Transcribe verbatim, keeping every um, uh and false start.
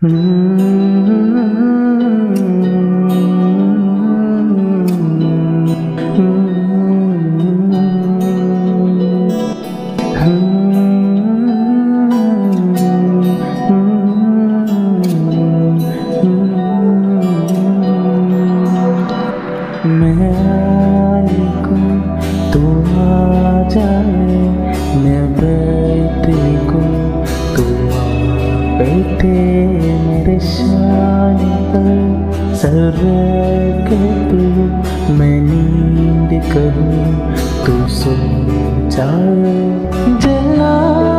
तू आ जाए, मैं बैठे को तू आ बैठे मेरे शान पर सर के तू, मैं नींद करूँ तू सो जाए। जला